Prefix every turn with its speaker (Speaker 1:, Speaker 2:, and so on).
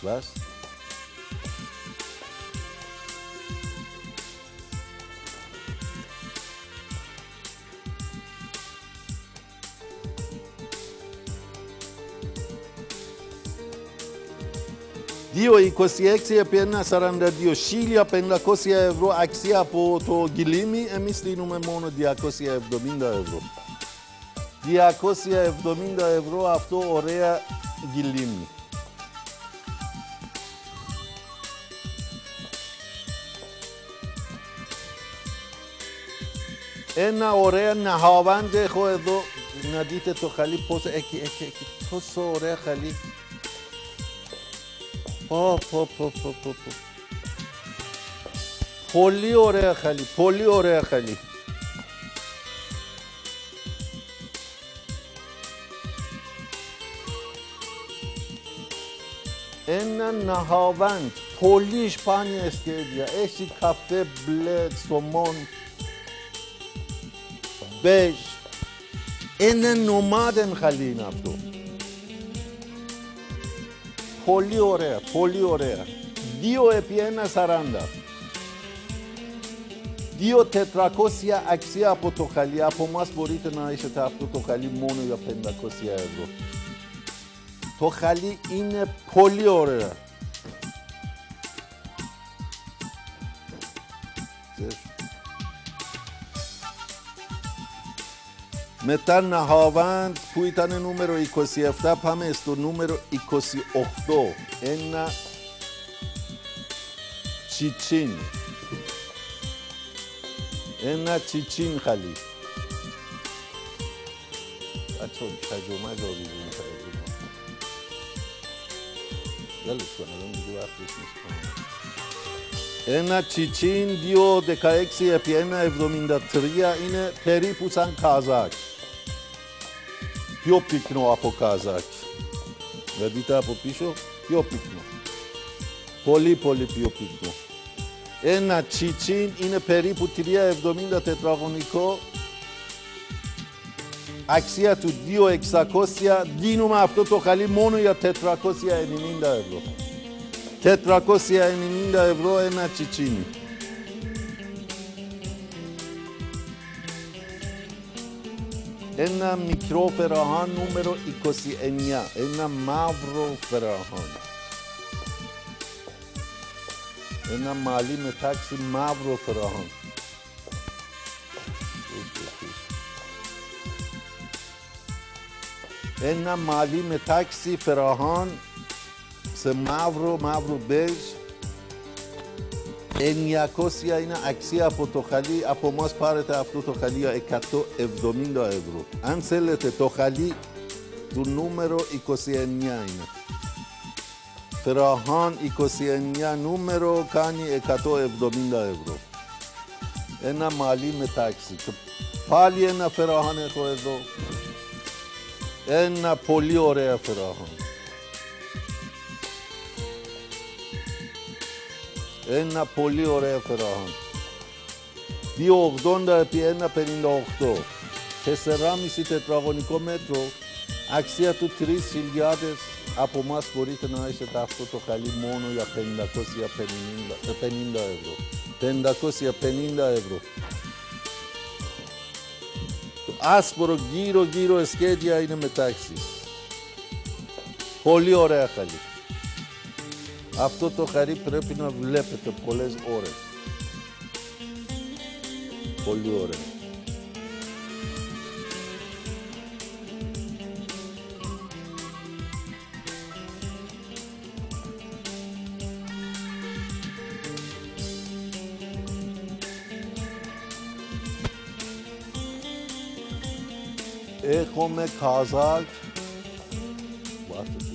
Speaker 1: was? Δύο 26 επί 1,42, 1.500 ευρώ αξία από το γκυλίμι, εμείς δίνουμε μόνο 270 ευρώ. 270 ευρώ αυτό ωραία γκυλίμι. Ένα ωραία ναχάβαντ έχω εδώ, να δείτε το χαλί πόσο, εκεί, τόσο ωραία χαλί. Πολύ ωραία χαλί, πολύ ωραία χαλί. Ένα ναχάβαντ, πολύ σπάνια σχέδια, έχει καφέ μπλε, σωμόν, μπέζ. Ένα νομάδεν χαλί είναι αυτό. Πολύ ωραία, πολύ ωραία. 2 επί 1,40. 2.400 αξία από το χαλί. Από μας μπορείτε να έχετε αυτό το χαλί μόνο για 500 ευρώ. Το χαλί είναι πολύ ωραία. Μετά ναχάβαντ που ήταν νούμερο 27, πάμε στο νούμερο 28. Ένα τσιτσίν. Ένα τσιτσίν χαλί. Άτσο, ταζωμά ζωρίζουν τα έδωμα. Τέλος πάντων, δεν μου αφήσεις πάνω. Ένα τσιτσίν 2,16 επί 1,73 είναι περίπου σαν καζάκ. Πιο πυκνό από καζάκ. Να δείτε από πίσω, πιο πυκνό. Πολύ πολύ πιο πυκνό. Ένα τσιτσίν είναι περίπου 3,70 τετραγωνικό. Αξία του 2.600, δίνουμε αυτό το χαλί μόνο για 490 ευρώ. 490 ευρώ ένα τσιτσίνι. Ένα μικρό φεραχάν νούμερο 29. Ένα μαύρο φεραχάν. Ένα μαλλί μεταξύ μαύρο φεραχάν. Ένα μαλλί μεταξύ φεραχάν σε μαύρο μπέζ. 900 είναι αξία από το χαλί. Από μας πάρετε αυτό το χαλί για 170 ευρώ. Αν θέλετε το χαλί του νούμερο 29 είναι. Φεραχάν 29 νούμερο κάνει 170 ευρώ. Ένα μαλλί μεταξύ. Πάλι ένα φεραχάν έχω εδώ. Ένα πολύ ωραία φεραχάν. Ένα πολύ ωραία φεραχάν. 2,80 επί 1,58. 4,5 τετραγωνικό μέτρο. Αξία του 3.000. Από μας μπορείτε να έχετε αυτό το χαλί μόνο για 550 ευρώ. 550 ευρώ. Το άσπρο γύρω σχέδια είναι μεταξύ. Πολύ ωραία χαλί. Αυτό το χαλί πρέπει να βλέπετε πολλές ώρες. Πολύ ωραία. Έχουμε καζάκ. Βάστε.